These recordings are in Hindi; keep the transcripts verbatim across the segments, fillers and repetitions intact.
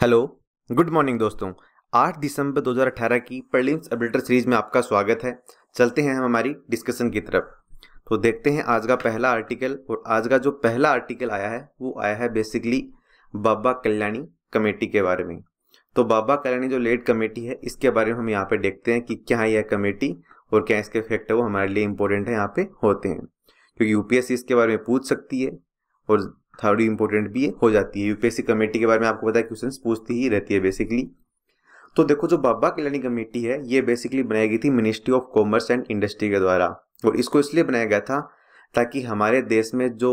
हेलो, गुड मॉर्निंग दोस्तों। आठ दिसंबर दो हज़ार अठारह की प्रीलिम्स अपडेटर सीरीज में आपका स्वागत है। चलते हैं हम हमारी डिस्कशन की तरफ। तो देखते हैं आज का पहला आर्टिकल। और आज का जो पहला आर्टिकल आया है वो आया है बेसिकली बाबा कल्याणी कमेटी के बारे में। तो बाबा कल्याणी जो लेड कमेटी है इसके बारे में हम यहाँ पे देखते हैं कि क्या है यह कमेटी और क्या इसके इफेक्ट है वो हमारे लिए इंपॉर्टेंट है यहाँ पे होते हैं, क्योंकि यूपीएससी इसके बारे में पूछ सकती है और थोड़ी इंपॉर्टेंट भी हो जाती है। यूपीएससी कमेटी के बारे में आपको पता है क्वेश्चंस पूछती ही रहती है बेसिकली। तो देखो, जो बाबा कल्याणी कमेटी है ये बेसिकली बनाई गई थी ministry of commerce and industry के द्वारा, और इसको इसलिए बनाया गया था ताकि हमारे देश में जो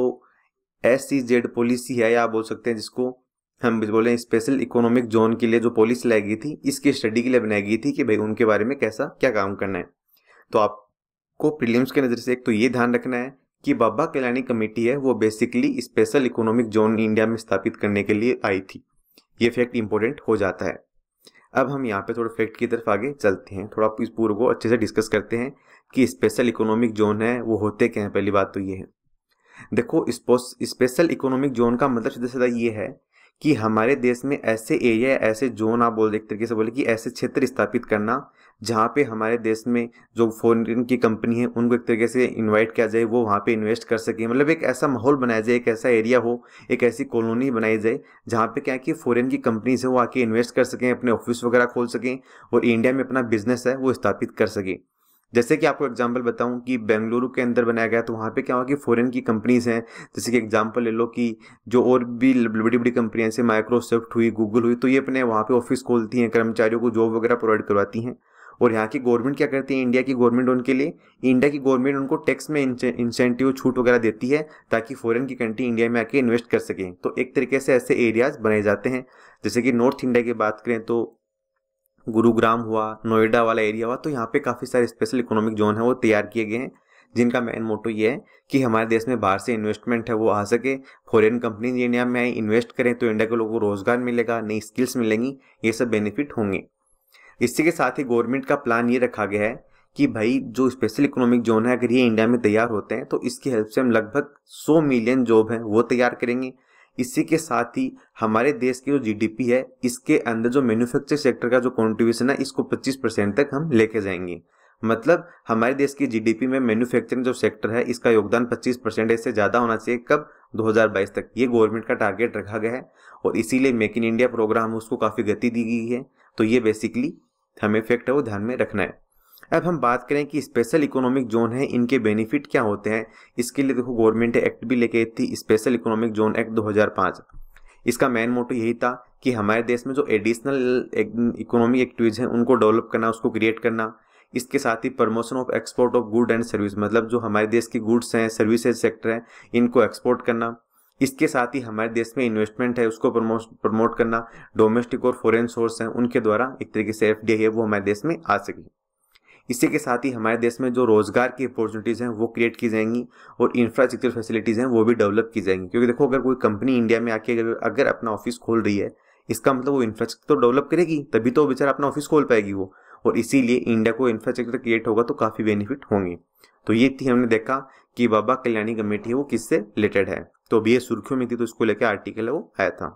एस सी जेड पॉलिसी है, या आप बोल सकते हैं जिसको हम बोले स्पेशल इकोनॉमिक जोन के लिए जो पॉलिसी लाई गई थी, इसकी स्टडी के लिए बनाई गई थी कि भाई उनके बारे में कैसा क्या काम करना है। तो आपको प्रीलिम्स के नजर से एक तो ये ध्यान रखना है कि बाबा कल्याणी कमेटी है वो basically special economic zone India में स्थापित करने के लिए आई थी। ये फैक्ट इंपॉर्टेंट हो जाता है। अब हम यहाँ पे थोड़ा फैक्ट की तरफ आगे चलते हैं, थोड़ा इस पूर्व को अच्छे से डिस्कस करते हैं कि स्पेशल इकोनॉमिक जोन है वो होते क्या है। पहली बात तो ये है, देखो स्पेशल इकोनॉमिक जोन का मतलब सीधा सीधा ये है कि हमारे देश में ऐसे एरिया, ऐसे जोन, आप बोल एक तरीके से बोले कि ऐसे क्षेत्र स्थापित करना जहाँ पे हमारे देश में जो फॉरेन की कंपनी है उनको एक तरीके से इनवाइट किया जाए, वो वहाँ पे इन्वेस्ट कर सके। मतलब एक ऐसा माहौल बनाया जाए, एक ऐसा एरिया हो, एक ऐसी कॉलोनी बनाई जाए जहाँ पे क्या है कि फॉरेन की कंपनी से वो आके इन्वेस्ट कर सकें, अपने ऑफिस वगैरह खोल सकें और इंडिया में अपना बिजनेस है वो स्थापित कर सकें। जैसे कि आपको एग्जांपल बताऊं कि बेंगलुरु के अंदर बनाया गया, तो वहाँ पे क्या हुआ कि फॉरेन की कंपनीज हैं, जैसे कि एग्जांपल ले लो कि जो और भी बड़ी बड़ी कंपनियां जैसे माइक्रोसॉफ्ट हुई, गूगल हुई, तो ये अपने वहाँ पे ऑफिस खोलती हैं, कर्मचारियों को जॉब वगैरह प्रोवाइड करवाती हैं। और यहाँ की गवर्नमेंट क्या करती है, इंडिया की गवर्नमेंट उनके लिए इंडिया की गवर्नमेंट उनको टैक्स में इंसेंटिव छूट वगैरह देती है ताकि फॉरेन की कंट्री इंडिया में आके इन्वेस्ट कर सकें। तो एक तरीके से ऐसे एरियाज बनाए जाते हैं। जैसे कि नॉर्थ इंडिया की बात करें तो गुरुग्राम हुआ, नोएडा वाला एरिया हुआ, तो यहाँ पे काफ़ी सारे स्पेशल इकोनॉमिक जोन है वो तैयार किए गए हैं, जिनका मेन मोटो ये है कि हमारे देश में बाहर से इन्वेस्टमेंट है वो आ सके, फॉरेन कंपनी इंडिया में आए इन्वेस्ट करें तो इंडिया के लोगों को रोजगार मिलेगा, नई स्किल्स मिलेंगी, ये सब बेनिफिट होंगे। इसी के साथ ही गवर्नमेंट का प्लान ये रखा गया है कि भाई जो स्पेशल इकोनॉमिक जोन है अगर ये इंडिया में तैयार होते हैं तो इसकी हेल्प से हम लगभग सौ मिलियन जॉब है वो तैयार करेंगे। इसी के साथ ही हमारे देश की जो जीडीपी है इसके अंदर जो मैन्युफैक्चर सेक्टर का जो कंट्रीब्यूशन है इसको पच्चीस परसेंट तक हम लेके जाएंगे। मतलब हमारे देश की जीडीपी में मैन्युफैक्चरिंग जो सेक्टर है इसका योगदान पच्चीस परसेंट से ज्यादा होना चाहिए। कब? दो हज़ार बाईस तक। ये गवर्नमेंट का टारगेट रखा गया है और इसीलिए मेक इन इंडिया प्रोग्राम उसको काफी गति दी गई है। तो ये बेसिकली हमें फैक्ट है वो ध्यान में रखना है। अब हम बात करें कि स्पेशल इकोनॉमिक जोन है इनके बेनिफिट क्या होते हैं। इसके लिए देखो गवर्नमेंट एक्ट भी लेके आई थी, स्पेशल इकोनॉमिक जोन एक्ट दो हज़ार पाँच। इसका मेन मोटो यही था कि हमारे देश में जो एडिशनल इकोनॉमिक एक्टिविटीज हैं उनको डेवलप करना, उसको क्रिएट करना। इसके साथ ही promotion of export of good and service, मतलब जो हमारे देश की गुड्स हैं, सर्विसेज सेक्टर है, इनको एक्सपोर्ट करना। इसके साथ ही हमारे देश में इन्वेस्टमेंट है उसको प्रमोट प्रमोट करना। डोमेस्टिक और फॉरेन सोर्स हैं उनके द्वारा एक तरीके से एफडीआई है वो हमारे देश में आ सके। इसी के साथ ही हमारे देश में जो रोजगार की अपॉर्चुनिटीज हैं वो क्रिएट की जाएंगी और इंफ्रास्ट्रक्चर फैसिलिटीज हैं वो भी डेवलप की जाएंगी। क्योंकि देखो अगर कोई कंपनी इंडिया में आके अगर, अगर अपना ऑफिस खोल रही है इसका मतलब वो इंफ्रास्ट्रक्चर तो डेवलप करेगी, तभी तो बेचारा अपना ऑफिस खोल पाएगी वो, और इसीलिए इंडिया को इंफ्रास्ट्रक्चर क्रिएट होगा तो काफी बेनिफिट होंगे। तो ये थी, हमने देखा कि बाबा कल्याणी कमेटी है वो किससे रिलेटेड है। तो अभी ये सुर्खियों में थी तो इसको लेकर आर्टिकल है वो आया था।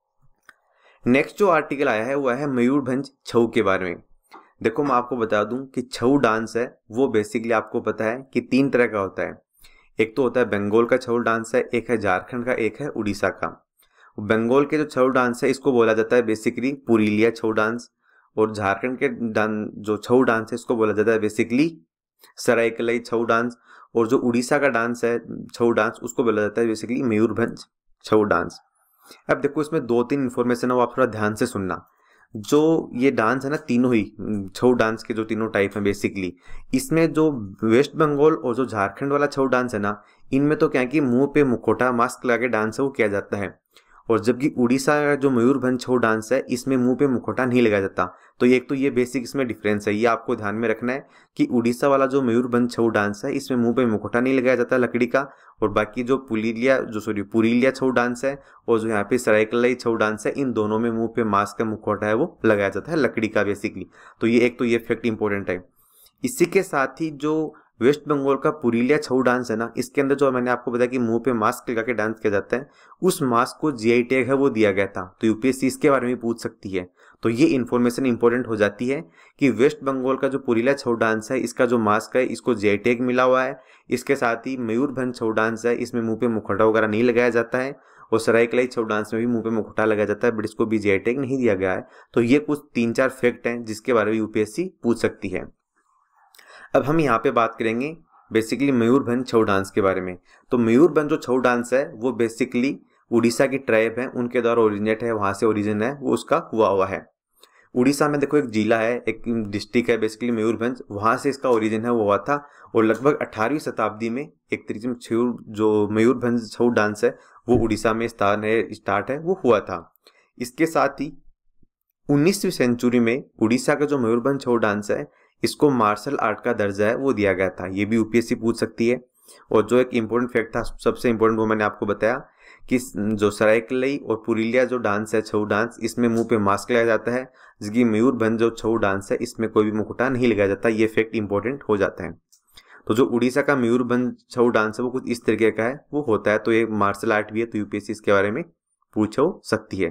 नेक्स्ट जो आर्टिकल आया है वो है मयूरभंज छऊ के बारे में। देखो मैं आपको बता दूं कि छऊ डांस है वो बेसिकली आपको पता है कि तीन तरह का होता है। एक तो होता है बंगाल का छऊ डांस है, एक है झारखंड का, एक है उड़ीसा का। बंगाल के जो छऊ डांस है इसको बोला जाता है बेसिकली पुरीलिया छऊ डांस, और झारखंड के जो छऊ डांस है इसको बोला जाता है बेसिकली सरायकलाई छऊ डांस, और जो उड़ीसा का डांस है छऊ डांस उसको बोला जाता है बेसिकली मयूरभंज छऊ डांस। अब देखो इसमें दो तीन इन्फॉर्मेशन है वो आप थोड़ा ध्यान से सुनना। जो ये डांस है ना, तीनों ही छऊ डांस के जो तीनों टाइप हैं बेसिकली, इसमें जो वेस्ट बंगाल और जो झारखंड वाला छऊ डांस है ना, इनमें तो क्या है कि मुंह पे मुखौटा मास्क लगा के डांस है वो किया जाता है, और जबकि उड़ीसा का जो मयूरभंज छऊ डांस है इसमें मुंह पे मुखौटा नहीं लगाया जाता। तो ये एक तो ये बेसिक इसमें डिफरेंस है, ये आपको ध्यान में रखना है कि उड़ीसा वाला जो मयूरभंज छऊ डांस है इसमें मुंह पे मुखौटा नहीं लगाया जाता लकड़ी का, और बाकी जो पुलीलिया जो सॉरी पुरीलिया छऊ डांस है और जो यहाँ पे सरायकलाई छऊ डांस है इन दोनों में मुंह पे मास्क का मुखौटा है वो लगाया जाता है लकड़ी का बेसिकली। तो ये एक तो ये फैक्ट इंपॉर्टेंट है। इसी के साथ ही जो वेस्ट बंगाल का पुरुलिया छऊ डांस है ना, इसके अंदर जो मैंने आपको बताया कि मुंह पे मास्क लगा के डांस किया जाता है, उस मास्क को जीआई टैग है वो दिया गया था। तो यूपीएससी इसके बारे में पूछ सकती है। तो ये इन्फॉर्मेशन इंपॉर्टेंट हो जाती है कि वेस्ट बंगाल का जो पुरुलिया छऊ डांस है, इसका जो मास्क है इसको जीआई टैग मिला हुआ है। इसके साथ ही मयूरभंज छऊ डांस है, इसमें मुंह पे मुखौटा वगैरह नहीं लगाया जाता है, और सरायकलाई छऊ डांस में भी मुंह पे मुखौटा लगाया जाता है, बट इसको भी जीआई टैग नहीं दिया गया है। तो ये कुछ तीन चार फैक्ट हैं जिसके बारे में यूपीएससी पूछ सकती है। अब हम यहाँ पे बात करेंगे बेसिकली मयूरभंज छऊ डांस के बारे में। तो मयूरभंज जो छऊ डांस है वो बेसिकली उड़ीसा की ट्राइब है, उनके द्वारा ओरिजिनेट है, वहां से ओरिजिन है वो उसका हुआ हुआ है। उड़ीसा में देखो एक जिला है, एक डिस्ट्रिक्ट है बेसिकली मयूरभंज, वहां से इसका ओरिजिन है वो हुआ था। और लगभग अठारहवीं शताब्दी में एक तरीके से जो मयूरभंज छऊ डांस है वो उड़ीसा में स्थान है स्टार्ट है वो हुआ था। इसके साथ ही उन्नीसवीं सेंचुरी में उड़ीसा का जो मयूरभंज छऊ डांस है इसको मार्शल आर्ट का दर्जा है वो दिया गया था। ये भी यूपीएससी पूछ सकती है। और जो एक इम्पोर्टेंट फैक्ट था, सबसे इम्पोर्टेंट, वो मैंने आपको बताया कि जो सरायकलाई और पुरुलिया जो डांस है छऊ डांस, इसमें मुंह पे मास्क लगाया जाता है, जबकि मयूरभंज जो छऊ डांस है इसमें कोई भी मुकुटा नहीं लगाया जाता। ये फैक्ट इंपॉर्टेंट हो जाता है। तो जो उड़ीसा का मयूरभंज छऊ डांस है वो कुछ इस तरीके का है वो होता है। तो ये मार्शल आर्ट भी है, तो यूपीएससी इसके बारे में पूछ हो सकती है।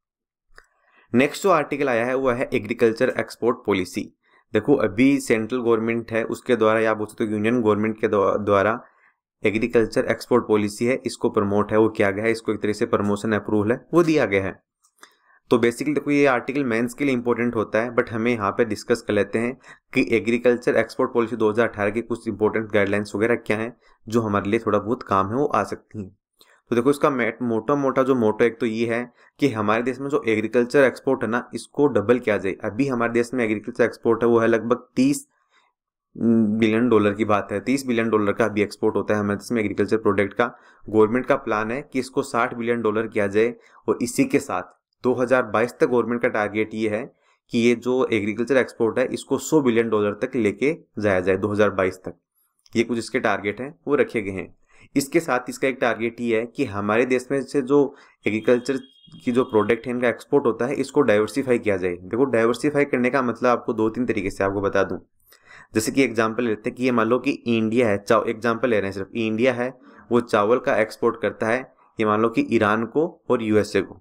नेक्स्ट जो आर्टिकल आया है वो है एग्रीकल्चर एक्सपोर्ट पॉलिसी। देखो अभी सेंट्रल गवर्नमेंट है उसके द्वारा, या बोल सकते हो यूनियन गवर्नमेंट के द्वारा एग्रीकल्चर एक्सपोर्ट पॉलिसी है, इसको प्रमोट है वो किया गया है, इसको एक तरह से प्रमोशन अप्रूवल है वो दिया गया है। तो बेसिकली देखो ये आर्टिकल मेंस के लिए इंपॉर्टेंट होता है, बट हमें यहाँ पे डिस्कस कर लेते हैं कि एग्रीकल्चर एक्सपोर्ट पॉलिसी दो हज़ार अठारह की कुछ इंपॉर्टेंट गाइडलाइंस वगैरह क्या हैं जो हमारे लिए थोड़ा बहुत काम है वो आ सकती हैं। तो देखो इसका मोटा मोटा जो मोटो एक तो ये है कि हमारे देश में जो एग्रीकल्चर एक्सपोर्ट है ना इसको डबल किया जाए। अभी हमारे देश में एग्रीकल्चर एक्सपोर्ट है वो है लगभग तीस बिलियन डॉलर की बात है, तीस बिलियन डॉलर का अभी एक्सपोर्ट होता है हमारे देश में एग्रीकल्चर प्रोडक्ट का। गवर्नमेंट का प्लान है कि इसको साठ बिलियन डॉलर किया जाए, और इसी के साथ दो हज़ार बाईस तक गवर्नमेंट का टारगेट ये है कि ये जो एग्रीकल्चर एक्सपोर्ट है इसको सौ बिलियन डॉलर तक लेके जाया जाए दो हज़ार बाईस तक। ये कुछ इसके टारगेट हैं वो रखे गए हैं। इसके साथ इसका एक टारगेट ये है कि हमारे देश में से जो एग्रीकल्चर की जो प्रोडक्ट है इनका एक्सपोर्ट होता है इसको डाइवर्सिफाई किया जाए। देखो डाइवर्सिफाई करने का मतलब आपको दो तीन तरीके से आपको बता दूं। जैसे कि एग्जांपल लेते हैं कि ये मान लो कि इंडिया है, चाव एग्जांपल ले रहे हैं सिर्फ, इंडिया है वो चावल का एक्सपोर्ट करता है, ये मान लो कि ईरान को और यूएसए को।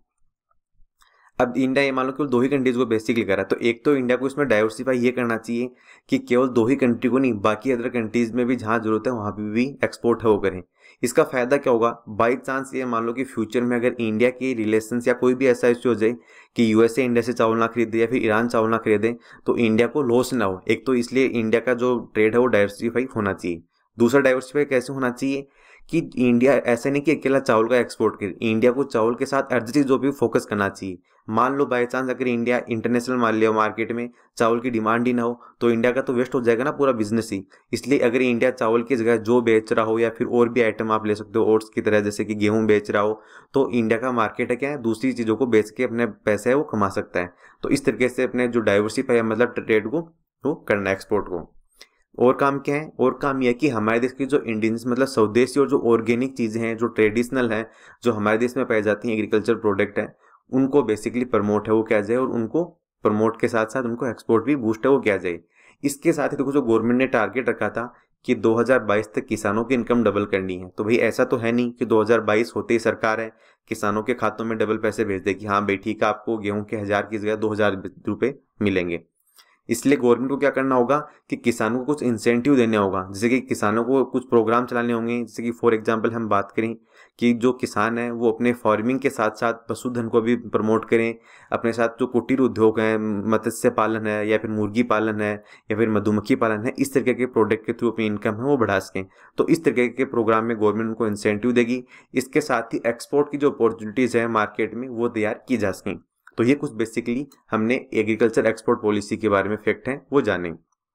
अब इंडिया ये मान लो केवल दो ही कंट्रीज को बेसिकली कर रहा है, तो एक तो इंडिया को इसमें डाइवर्सिफाई ये करना चाहिए कि केवल दो ही कंट्री को नहीं, बाकी अदर कंट्रीज में भी जहां जरूरत है वहां पे भी एक्सपोर्ट है वो करें। इसका फायदा क्या होगा, बाई चांस ये मान लो कि फ्यूचर में अगर इंडिया की रिलेशंस या कोई भी ऐसा इश्यू हो जाए कि यूएसए इंडिया से चावल ना खरीदे या फिर ईरान चावल ना खरीदे, तो इंडिया को लॉस ना हो। एक तो इसलिए इंडिया का जो ट्रेड है वो डाइवर्सिफाई होना चाहिए। दूसरा डाइवर्सिफाई कैसे होना चाहिए कि इंडिया ऐसे नहीं कि अकेला चावल का एक्सपोर्ट करे, इंडिया को चावल के साथ अदर चीजों पे फोकस करना चाहिए। मान लो बाई चांस अगर इंडिया इंटरनेशनल मान लिया मार्केट में चावल की डिमांड ही ना हो तो इंडिया का तो वेस्ट हो जाएगा ना पूरा बिजनेस ही। इसलिए अगर इंडिया चावल की जगह जो बेच रहा हो या फिर और भी आइटम आप ले सकते हो ओट्स की तरह, जैसे कि गेहूं बेच रहा हो, तो इंडिया का मार्केट है क्या है, दूसरी चीजों को बेच के अपने पैसे है वो कमा सकता है। तो इस तरीके से अपने जो डाइवर्सिफाई मतलब ट्रेड को वो करना है, एक्सपोर्ट को। और काम क्या है, और काम यह है कि हमारे देश की जो इंडियंस मतलब स्वदेशी और जो ऑर्गेनिक चीजें हैं, जो ट्रेडिशनल हैं, जो हमारे देश में पाई जाती हैं एग्रीकल्चर प्रोडक्ट है, उनको बेसिकली प्रमोट है वो किया जाए, और उनको प्रमोट के साथ साथ उनको एक्सपोर्ट भी बूस्ट है वो किया जाए। इसके साथ ही देखो जो गवर्नमेंट ने टारगेट रखा था कि दो हज़ार बाईस तक किसानों की इनकम डबल करनी है, तो भाई ऐसा तो है नहीं कि दो हज़ार बाईस होते ही सरकार है किसानों के खातों में डबल पैसे भेज दे कि हाँ भाई ठीक है आपको गेहूं के हजार की जगह दो हजार रुपए मिलेंगे। इसलिए गवर्नमेंट को क्या करना होगा कि किसानों को कुछ इंसेंटिव देने होगा, जैसे कि किसानों को कुछ प्रोग्राम चलाने होंगे। जैसे कि फॉर एग्जांपल हम बात करें कि जो किसान है वो अपने फार्मिंग के साथ साथ पशुधन को भी प्रमोट करें, अपने साथ जो कुटीर उद्योग है, मत्स्य पालन है या फिर मुर्गी पालन है या फिर मधुमक्खी पालन है, इस तरीके के प्रोडक्ट के थ्रू अपनी इनकम है वो बढ़ा सकें। तो इस तरीके के प्रोग्राम में गवर्नमेंट उनको इंसेंटिव देगी। इसके साथ ही एक्सपोर्ट की जो अपॉर्चुनिटीज है मार्केट में वो तैयार की जा सकें। तो ये कुछ बेसिकली हमने एग्रीकल्चर एक्सपोर्ट पॉलिसी के बारे में फैक्ट है वो जाने।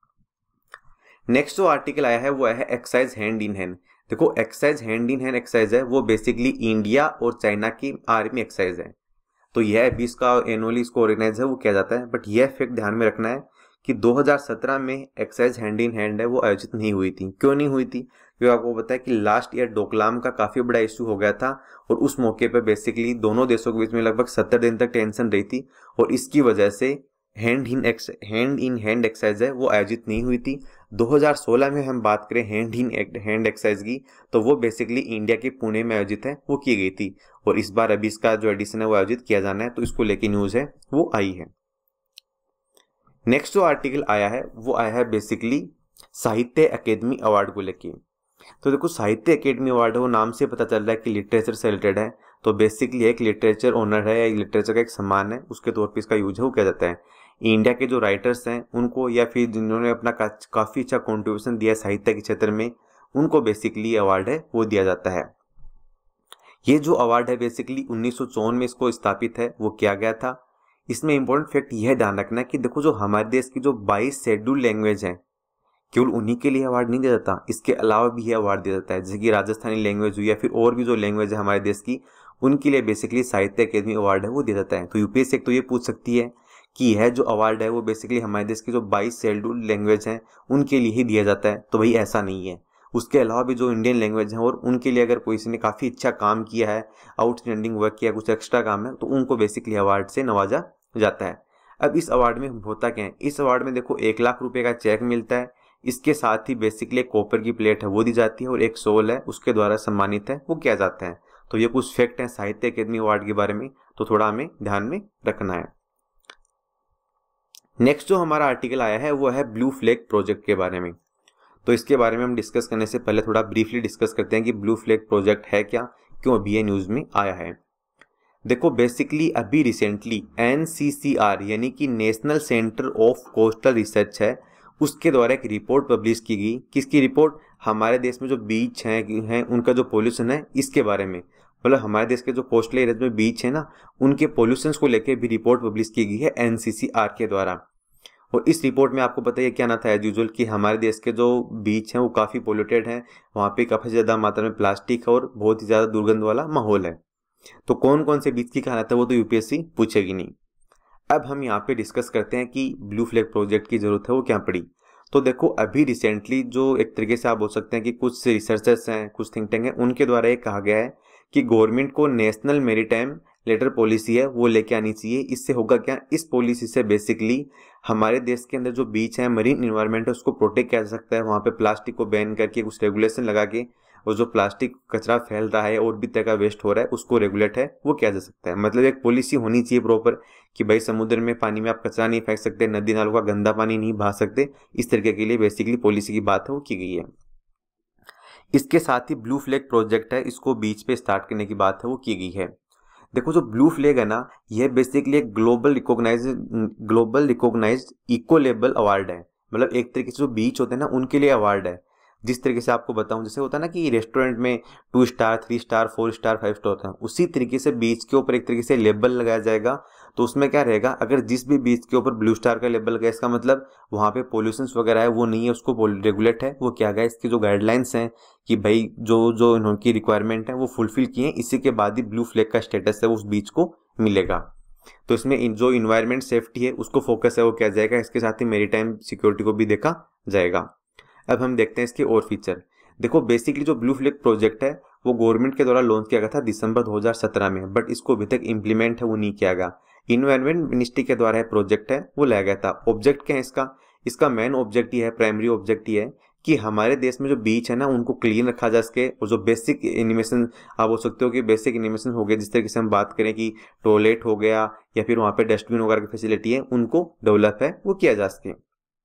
नेक्स्ट जो आर्टिकल आया है वो आया है एक्सरसाइज हैंड इन हैंड। देखो exercise hand in hand exercise है वो बेसिकली इंडिया और चाइना की आर्मी एक्सरसाइज है। तो यह भी इसका एनुअली इसको ऑर्गेनाइज है वो किया जाता है, बट यह फैक्ट ध्यान में रखना है कि दो हज़ार सत्रह में एक्सरसाइज हैंड इन हैंड है वो आयोजित नहीं हुई थी। क्यों नहीं हुई थी? क्योंकि आपको पता है कि लास्ट ईयर डोकलाम का काफी बड़ा इश्यू हो गया था, और उस मौके पे बेसिकली दोनों देशों के बीच में लगभग सत्तर दिन तक टेंशन रही थी, और इसकी वजह से hand in hand in hand exercise है वो आयोजित नहीं हुई थी। दो हज़ार सोलह में हम बात करें हैंड इन हैंड एक्सरसाइज की, तो वो बेसिकली इंडिया के पुणे में आयोजित है, वो की गई थी। और इस बार अभी इसका जो एडिशन है वो आयोजित किया जाना है, तो इसको लेके न्यूज है वो आई है। नेक्स्ट जो आर्टिकल आया है वो आया है बेसिकली साहित्य अकेदमी अवार्ड को लेके। तो देखो साहित्य अकेडमी अवार्ड है, वो नाम से पता चल रहा है कि लिटरेचर से रिलेटेड है, तो बेसिकली एक लिटरेचर ऑनर है या लिटरेचर का एक सम्मान है, उसके तौर पे इसका यूज है वो किया जाता है। इंडिया के जो राइटर्स हैं उनको, या फिर जिन्होंने अपना का, काफी अच्छा कॉन्ट्रीब्यूशन दिया साहित्य के क्षेत्र में, उनको बेसिकली अवार्ड है वो दिया जाता है। ये जो अवार्ड है बेसिकली उन्नीस सौ चौवन में इसको स्थापित है वो किया गया था। इसमें इंपॉर्टेंट फैक्ट यह ध्यान रखना है कि देखो जो हमारे देश की जो बाईस शेड्यूल लैंग्वेज है, केवल उन्हीं के लिए अवार्ड नहीं दिया जाता, इसके अलावा भी ये अवार्ड दिया जाता है, जैसे कि राजस्थानी लैंग्वेज हुई या फिर और भी जो लैंग्वेज है हमारे देश की, उनके लिए बेसिकली साहित्य अकेदमी अवार्ड है वो दिया जाता है। तो यूपीएससी एक तो ये पूछ सकती है कि यह जो अवार्ड है वो बेसिकली हमारे देश की जो बाईस शेड्यूल लैंग्वेज हैं उनके लिए ही दिया जाता है, तो भाई ऐसा नहीं है। उसके अलावा भी जो इंडियन लैंग्वेज है और उनके लिए अगर कोई ने काफ़ी अच्छा काम किया है, आउटस्टैंडिंग वर्क किया, कुछ एक्स्ट्रा काम है, तो उनको बेसिकली अवार्ड से नवाजा जाता है। अब इस अवार्ड में होता क्या है, इस अवार्ड में देखो एक लाख रुपए का चेक मिलता है, इसके साथ ही बेसिकली एक कॉपर की प्लेट है वो दी जाती है, और एक सोल है उसके द्वारा सम्मानित है वो किया जाता है। तो ये कुछ फैक्ट है साहित्य अकेदमी अवार्ड के बारे में, तो थोड़ा हमें ध्यान में रखना है। नेक्स्ट जो हमारा आर्टिकल आया है वो है ब्लू फ्लैग प्रोजेक्ट के बारे में। तो इसके बारे में हम डिस्कस करने से पहले थोड़ा ब्रीफली डिस्कस करते हैं कि ब्लू फ्लैग प्रोजेक्ट है क्या, क्यों अभी ये न्यूज में आया है। देखो बेसिकली अभी recently N C C R यानी कि national centre of coastal research है, उसके द्वारा एक रिपोर्ट पब्लिश की गई। किसकी रिपोर्ट? हमारे देश में जो बीच हैं हैं उनका जो पोल्यूशन है इसके बारे में, मतलब हमारे देश के जो कोस्टल एरियाज में बीच है ना, उनके पोल्यूशन को लेकर भी रिपोर्ट पब्लिश की गई है एन सी सी आर के द्वारा। और इस रिपोर्ट में आपको पता है क्या ना था, एज यूजुअल कि हमारे देश के जो बीच हैं वो काफ़ी पोल्यूटेड हैं, वहाँ पे काफ़ी ज़्यादा मात्रा में प्लास्टिक है और बहुत ही ज़्यादा दुर्गंध वाला माहौल है। तो कौन कौन से बीच की कहानी है वो तो यूपीएससी पूछेगी नहीं। अब हम यहाँ पे डिस्कस करते हैं कि ब्लू फ्लैग प्रोजेक्ट की जरूरत है वो क्या पड़ी। तो देखो अभी रिसेंटली जो एक तरीके से आप बोल सकते हैं कि कुछ रिसर्चर्स हैं, कुछ थिंक टैंक हैं, उनके द्वारा ये कहा गया है कि गवर्नमेंट को नेशनल मैरीटाइम लेटर पॉलिसी है वो लेके आनी चाहिए। इससे होगा क्या, इस पॉलिसी से बेसिकली हमारे देश के अंदर जो बीच है, मरीन इन्वायरमेंट है, उसको प्रोटेक्ट किया जा सकता है। वहाँ पे प्लास्टिक को बैन करके कुछ रेगुलेशन लगा के, और जो प्लास्टिक कचरा फैल रहा है और भी तरह का वेस्ट हो रहा है उसको रेगुलेट है वो किया जा सकता है। मतलब एक पॉलिसी होनी चाहिए प्रॉपर कि भाई समुद्र में पानी में आप कचरा नहीं फेंक सकते, नदी नालों का गंदा पानी नहीं बहा सकते, इस तरीके के लिए बेसिकली पॉलिसी की बात है वो की गई है। इसके साथ ही ब्लू फ्लैग प्रोजेक्ट है, इसको बीच पे स्टार्ट करने की बात है वो की गई है। देखो जो ब्लू फ्लैग है ना, यह बेसिकली एक global recognise global recognised eco label award है। मतलब एक तरीके से जो बीच होते हैं ना उनके लिए अवार्ड है। जिस तरीके से आपको बताऊं, जैसे होता है ना कि रेस्टोरेंट में two star three star four star five star होता है, उसी तरीके से बीच के ऊपर एक तरीके से लेबल लगाया जाएगा। तो उसमें क्या रहेगा, अगर जिस भी बीच के ऊपर ब्लू स्टार का लेबल गया, इसका मतलब वहाँ पे पोल्यूशन वगैरह है वो नहीं है, उसको रेगुलेट है वो क्या गया। इसकी जो गाइडलाइंस हैं कि भाई जो जो इनकी रिक्वायरमेंट है वो फुलफिल किए, इसी के बाद ही ब्लू फ्लैग का स्टेटस है उस बीच को मिलेगा। तो इसमें जो इन्वायरमेंट सेफ्टी है उसको फोकस है वो किया जाएगा, इसके साथ ही मेरीटाइम सिक्योरिटी को भी देखा जाएगा। अब हम देखते हैं इसके और फीचर। देखो बेसिकली जो ब्लू फ्लैग प्रोजेक्ट है वो गवर्नमेंट के द्वारा लॉन्च किया गया था दिसंबर दो हज़ार सत्रह में, बट इसको अभी तक इम्प्लीमेंट है वो नहीं किया गया। इन्वायरमेंट मिनिस्ट्री के द्वारा है प्रोजेक्ट है वो लाया गया था। ऑब्जेक्ट क्या है इसका, इसका मेन ऑब्जेक्ट ये है, प्राइमरी ऑब्जेक्ट ये है कि हमारे देश में जो बीच है ना उनको क्लीन रखा जा सके, और जो बेसिक एनिमेशन आप बोल सकते हो कि बेसिक एनिमेशन हो गया, जिस तरीके से हम बात करें कि टॉयलेट हो गया या फिर वहाँ पे डस्टबिन वगैरह की फैसिलिटी है, उनको डेवलप है वो किया जा सके।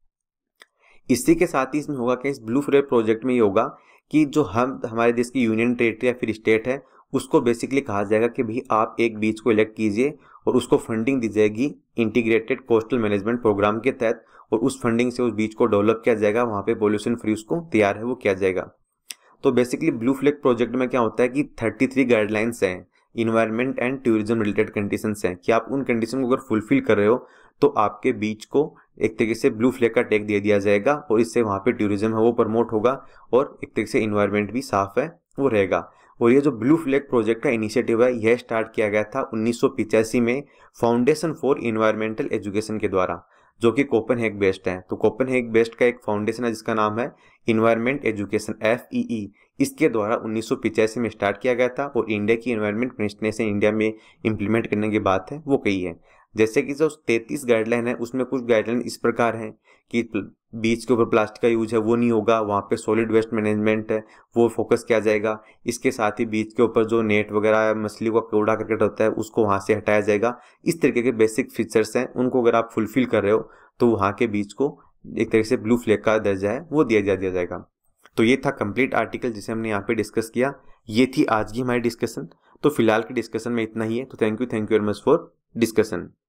इसी के साथ ही इसमें होगा कि इस ब्लू फ्लैग प्रोजेक्ट में ये होगा कि जो हम हमारे देश की यूनियन टेरिटरी या फिर स्टेट है उसको बेसिकली कहा जाएगा कि भाई आप एक बीच को इलेक्ट कीजिए और उसको फंडिंग दी जाएगी इंटीग्रेटेड कोस्टल मैनेजमेंट प्रोग्राम के तहत, और उस फंडिंग से उस बीच को डेवलप किया जाएगा, वहाँ पे पोल्यूशन फ्री उसको तैयार है वो किया जाएगा। तो बेसिकली ब्लू फ्लैग प्रोजेक्ट में क्या होता है कि तैंतीस गाइडलाइंस हैं, environment and tourism related conditions हैं कि आप उन कंडीशन को अगर फुलफिल कर रहे हो तो आपके बीच को एक तरीके से ब्लू फ्लैग का टैग दे दिया जाएगा, और इससे वहाँ पे टूरिज्म है वो प्रमोट होगा और एक तरीके से इन्वायरमेंट भी साफ है वो रहेगा। और ये जो ब्लू फ्लैग प्रोजेक्ट का इनिशिएटिव है यह स्टार्ट किया गया था उन्नीस सौ पिचासी में फाउंडेशन फॉर इन्वायरमेंटल एजुकेशन के द्वारा, जो कि कोपेनहेग बेस्ड है। तो कोपेनहेग बेस्ड का एक फाउंडेशन है जिसका नाम है environment education F E E, इसके द्वारा उन्नीस सौ पिचासी में स्टार्ट किया गया था, और इंडिया की इन्वायरमेंट मिनिस्ट्री ने इंडिया में इंप्लीमेंट करने की बात है वो कही है। जैसे कि जो तैंतीस गाइडलाइन है उसमें कुछ गाइडलाइन इस प्रकार हैं कि बीच के ऊपर प्लास्टिक का यूज है वो नहीं होगा, वहाँ पे सॉलिड वेस्ट मैनेजमेंट है वो फोकस किया जाएगा। इसके साथ ही बीच के ऊपर जो नेट वगैरह मछली का कूड़ा करकट होता है उसको वहाँ से हटाया जाएगा। इस तरीके के बेसिक फीचर्स हैं, उनको अगर आप फुलफिल कर रहे हो तो वहाँ के बीच को एक तरीके से ब्लू फ्लैग का दर्जा है वो दिया जा दिया जाएगा। तो ये था कंप्लीट आर्टिकल जिसे हमने यहाँ पे डिस्कस किया। ये थी आज की हमारी डिस्कशन। तो फिलहाल की डिस्कशन में इतना ही है। तो thank you thank you very much for discussion.